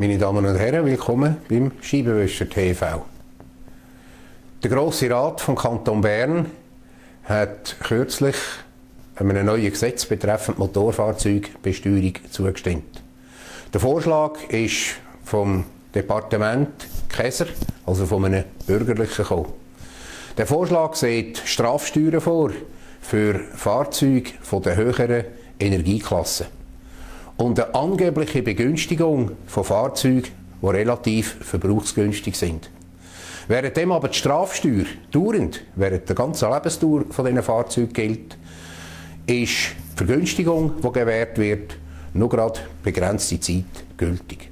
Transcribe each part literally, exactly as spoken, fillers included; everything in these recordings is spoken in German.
Meine Damen und Herren, willkommen beim Scheibenwischer T V. Der Grosse Rat vom Kanton Bern hat kürzlich einem neuen Gesetz betreffend Motorfahrzeugbesteuerung zugestimmt. Der Vorschlag ist vom Departement Käser, also von einem Bürgerlichen, gekommen. Der Vorschlag sieht Strafsteuern vor für Fahrzeuge von der höheren Energieklasse und eine angebliche Begünstigung von Fahrzeugen, die relativ verbrauchsgünstig sind. Währenddem aber die Strafsteuer dauernd während der ganzen Lebensdauer von diesen Fahrzeugen gilt, ist die Vergünstigung, die gewährt wird, nur gerade begrenzte Zeit gültig.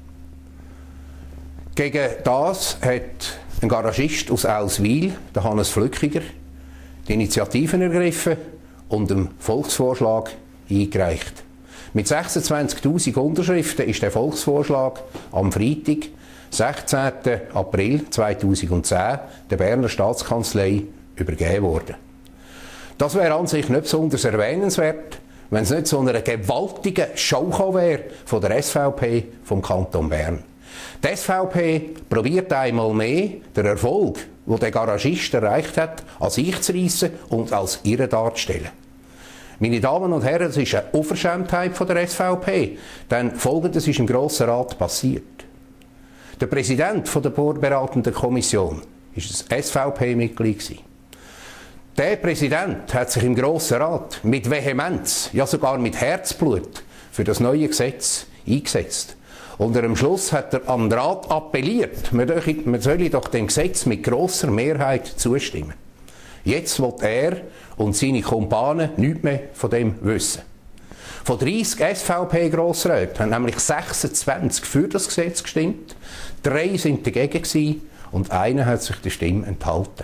Gegen das hat ein Garagist aus Elswil, der Hannes Flückiger, die Initiativen ergriffen und einen Volksvorschlag eingereicht. Mit sechsundzwanzigtausend Unterschriften ist der Volksvorschlag am Freitag, sechzehnten April zweitausendzehn, der Berner Staatskanzlei übergeben worden. Das wäre an sich nicht besonders erwähnenswert, wenn es nicht so eine gewaltige Show wäre von der S V P vom Kanton Bern. Die S V P probiert einmal mehr, den Erfolg, den der Garagist erreicht hat, an sich zu reissen und als ihre darzustellen. Meine Damen und Herren, es ist eine Unverschämtheit von der S V P, denn Folgendes ist im Grossen Rat passiert. Der Präsident der vorberatenden Kommission war ein S V P-Mitglied. Der Präsident hat sich im Grossen Rat mit Vehemenz, ja sogar mit Herzblut für das neue Gesetz eingesetzt. Und am Schluss hat er an den Rat appelliert, man solle doch dem Gesetz mit grosser Mehrheit zustimmen. Jetzt will er und seine Kumpanen nichts mehr von dem wissen. Von dreissig S V P-Grossräten haben nämlich sechsundzwanzig für das Gesetz gestimmt, drei sind dagegen gewesen und einer hat sich der Stimme enthalten.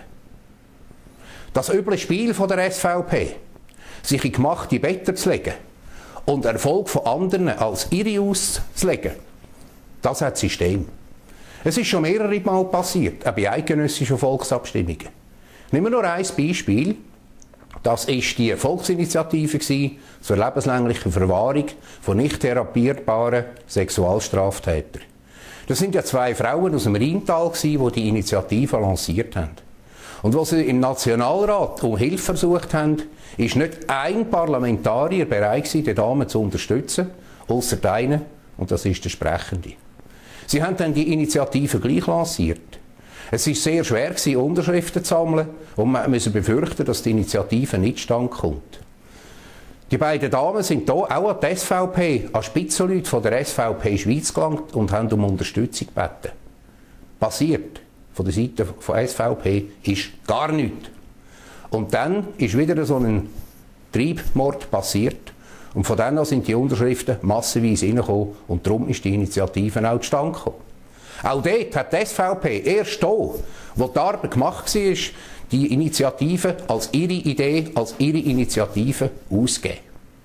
Das üble Spiel von der S V P, sich in gemachte Betten zu legen und Erfolg von anderen als ihre auszulegen, das hat System. Es ist schon mehrere Mal passiert, auch bei eidgenössischen Volksabstimmungen. Nehmen wir nur ein Beispiel. Das war die Volksinitiative zur lebenslänglichen Verwahrung von nicht therapierbaren Sexualstraftätern. Das sind ja zwei Frauen aus dem Rheintal, die die Initiative lanciert haben. Und als sie im Nationalrat um Hilfe versucht haben, ist nicht ein Parlamentarier bereit gewesen, die Dame zu unterstützen, ausser einen, und das ist der Sprechende. Sie haben dann die Initiative gleich lanciert. Es war sehr schwer gewesen, Unterschriften zu sammeln, und man musste befürchten, dass die Initiative nicht zustande kommt. Die beiden Damen sind hier auch an die S V P, an Spitzenleute von der S V P Schweiz gelangt und haben um Unterstützung gebeten. Passiert von der Seite von S V P ist gar nichts. Und dann ist wieder so ein Triebmord passiert. Und von dann an sind die Unterschriften massenweise reingekommen und darum ist die Initiative auch zustande gekommen. Auch dort hat die S V P erst hier, wo die Arbeit gemacht war, die Initiative als ihre Idee, als ihre Initiative ausgegeben.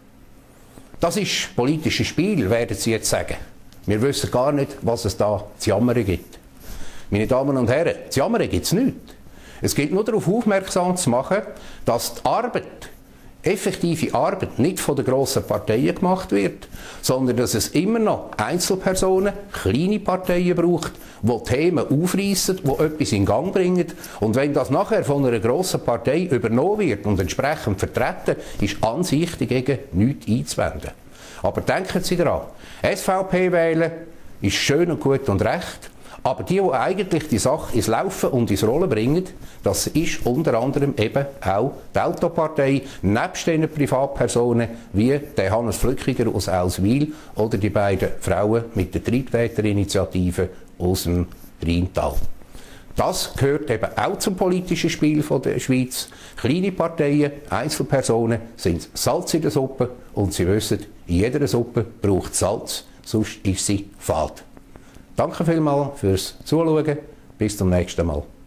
Das ist politisches Spiel, werden Sie jetzt sagen. Wir wissen gar nicht, was es da zu jammern gibt. Meine Damen und Herren, zu jammern gibt es nichts. Es gilt nur darauf aufmerksam zu machen, dass die Arbeit, effektive Arbeit, nicht von den grossen Parteien gemacht wird, sondern dass es immer noch Einzelpersonen, kleine Parteien braucht, die Themen aufreissen, die etwas in Gang bringen. Und wenn das nachher von einer grossen Partei übernommen wird und entsprechend vertreten, ist an sich dagegen nichts einzuwenden. Aber denken Sie daran, S V P wählen ist schön und gut und recht, aber die, die eigentlich die Sache ins Laufen und ins Rollen bringen, das ist unter anderem eben auch die Autopartei, nebst den Privatpersonen wie der Hannes Flückiger aus Elswil oder die beiden Frauen mit der Triebtäterinitiative aus dem Rheintal. Das gehört eben auch zum politischen Spiel von der Schweiz. Kleine Parteien, Einzelpersonen sind Salz in der Suppe und sie wissen, in jeder Suppe braucht Salz, sonst ist sie fad. Danke vielmals fürs Zuschauen. Bis zum nächsten Mal.